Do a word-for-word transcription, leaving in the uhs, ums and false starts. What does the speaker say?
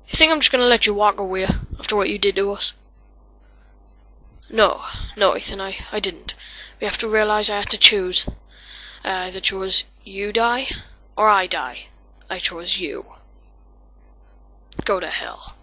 You think I'm just gonna let you walk away after what you did to us? No, no, Ethan, I, I didn't. We have to realize I had to choose. I either chose you die, or I die. I chose you. Go to hell.